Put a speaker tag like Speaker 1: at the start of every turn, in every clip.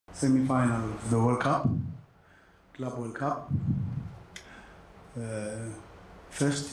Speaker 1: semi-final of the World Cup, Club World Cup. First,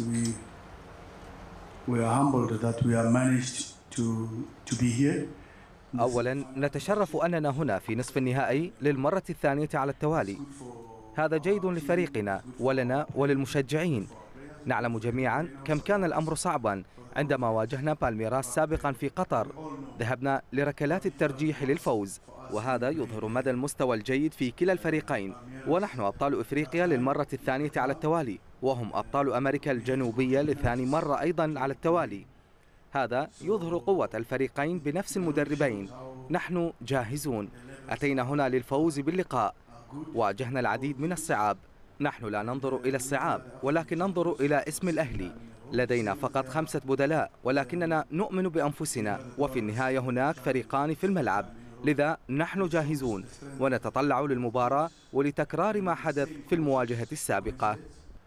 Speaker 1: we are humbled that we have managed to be here.
Speaker 2: أولا نتشرف أننا هنا في نصف النهائي للمرة الثانية على التوالي. هذا جيد لفريقنا ولنا وللمشجعين. نعلم جميعا كم كان الأمر صعبا عندما واجهنا بالميراس سابقا في قطر. ذهبنا لركلات الترجيح للفوز، وهذا يظهر مدى المستوى الجيد في كلا الفريقين. ونحن أبطال إفريقيا للمرة الثانية على التوالي، وهم أبطال أمريكا الجنوبية لثاني مرة أيضا على التوالي. هذا يظهر قوة الفريقين بنفس المدربين. نحن جاهزون، أتينا هنا للفوز باللقاء. واجهنا العديد من الصعاب. نحن لا ننظر إلى الصعاب ولكن ننظر إلى اسم الأهلي. لدينا فقط 5 بدلاء، ولكننا نؤمن بأنفسنا، وفي النهاية هناك فريقان في الملعب. لذا نحن جاهزون ونتطلع للمباراة ولتكرار ما حدث في المواجهة السابقة.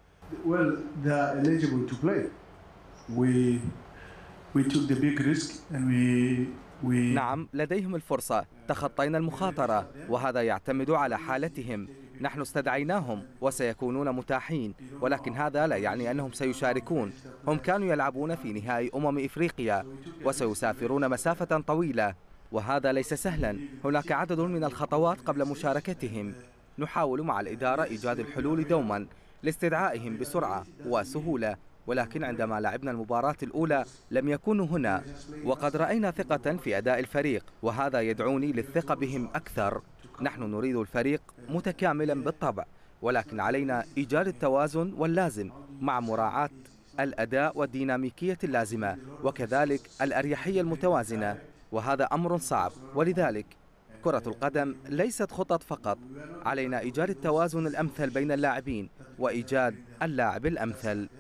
Speaker 2: نعم، لديهم الفرصة، تخطينا المخاطرة، وهذا يعتمد على حالتهم. نحن استدعيناهم وسيكونون متاحين، ولكن هذا لا يعني أنهم سيشاركون. هم كانوا يلعبون في نهائي إفريقيا وسيسافرون مسافة طويلة، وهذا ليس سهلا. هناك عدد من الخطوات قبل مشاركتهم. نحاول مع الإدارة إيجاد الحلول دوما لاستدعائهم بسرعة وسهولة، ولكن عندما لعبنا المباراة الأولى لم يكونوا هنا، وقد رأينا ثقة في أداء الفريق، وهذا يدعوني للثقة بهم أكثر. نحن نريد الفريق متكاملا بالطبع، ولكن علينا إيجاد التوازن واللازم مع مراعاة الأداء والديناميكية اللازمة، وكذلك الأريحية المتوازنة، وهذا أمر صعب. ولذلك كرة القدم ليست خطط فقط، علينا إيجاد التوازن الأمثل بين اللاعبين وإيجاد اللاعب الأمثل.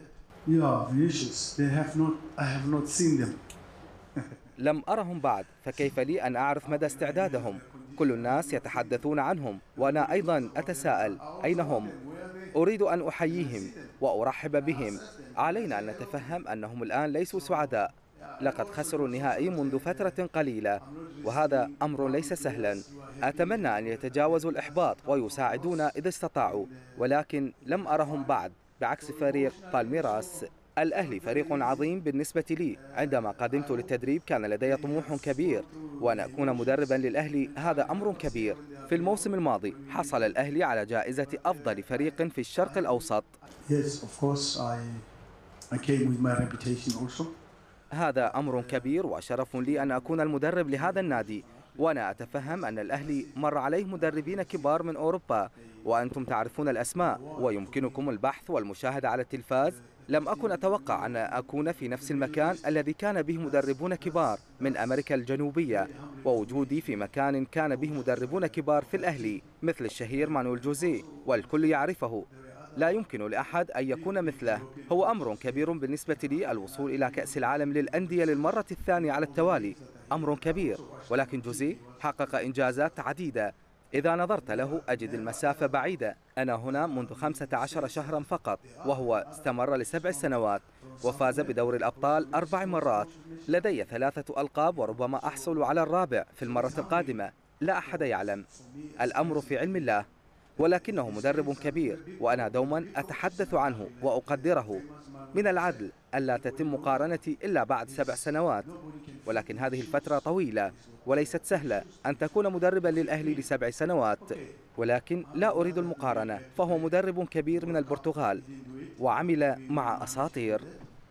Speaker 2: لم أرهم بعد، فكيف لي أن أعرف مدى استعدادهم؟ كل الناس يتحدثون عنهم، وأنا أيضا أتساءل أين هم؟ أريد أن أحييهم وأرحب بهم. علينا أن نتفهم أنهم الآن ليسوا سعداء. لقد خسروا النهائي منذ فترة قليلة، وهذا أمر ليس سهلا. أتمنى أن يتجاوزوا الإحباط ويساعدونا إذا استطاعوا، ولكن لم أرهم بعد، بعكس فريق بالميراس. الأهلي فريق عظيم بالنسبة لي. عندما قدمت للتدريب كان لدي طموح كبير، وأن أكون مدربا للأهلي هذا أمر كبير. في الموسم الماضي حصل الأهلي على جائزة أفضل فريق في الشرق الأوسط. هذا أمر كبير وشرف لي أن أكون المدرب لهذا النادي، وأنا أتفهم أن الأهلي مر عليه مدربين كبار من أوروبا، وأنتم تعرفون الأسماء ويمكنكم البحث والمشاهدة على التلفاز. لم أكن أتوقع أن أكون في نفس المكان الذي كان به مدربون كبار من أمريكا الجنوبية، ووجودي في مكان كان به مدربون كبار في الأهلي مثل الشهير مانويل جوزيه، والكل يعرفه. لا يمكن لأحد أن يكون مثله. هو أمر كبير بالنسبة لي الوصول إلى كأس العالم للأندية للمرة الثانية على التوالي، أمر كبير، ولكن جوزيه حقق إنجازات عديدة. إذا نظرت له أجد المسافة بعيدة. أنا هنا منذ 15 شهرا فقط، وهو استمر ل7 سنوات وفاز بدور الأبطال 4 مرات. لدي 3 ألقاب وربما أحصل على الرابع في المرة القادمة، لا أحد يعلم. الأمر في علم الله، ولكنه مدرب كبير وأنا دوما أتحدث عنه وأقدره. من العدل ألا تتم مقارنتي إلا بعد 7 سنوات، ولكن هذه الفترة طويلة وليست سهلة أن تكون مدربا للأهلي ل7 سنوات. ولكن لا أريد المقارنة، فهو مدرب كبير من البرتغال وعمل مع أساطير.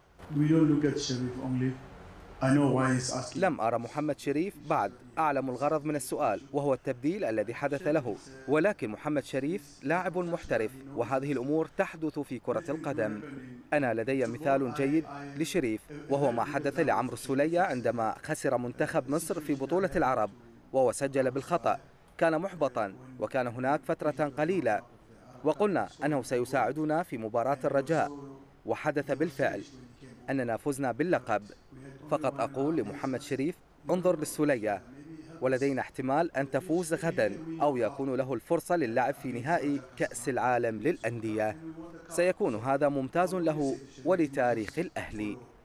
Speaker 2: لم أرى محمد شريف بعد. أعلم الغرض من السؤال، وهو التبديل الذي حدث له، ولكن محمد شريف لاعب محترف، وهذه الأمور تحدث في كرة القدم. أنا لدي مثال جيد لشريف، وهو ما حدث لعمرو السولية عندما خسر منتخب مصر في بطولة العرب، وهو سجل بالخطأ. كان محبطا، وكان هناك فترة قليلة وقلنا أنه سيساعدنا في مباراة الرجاء، وحدث بالفعل أننا فزنا باللقب. فقط أقول لمحمد شريف انظر للسولية، ولدينا احتمال أن تفوز غدا أو يكون له الفرصة للعب في نهائي كأس العالم للأندية. سيكون هذا ممتاز له ولتاريخ الأهلي.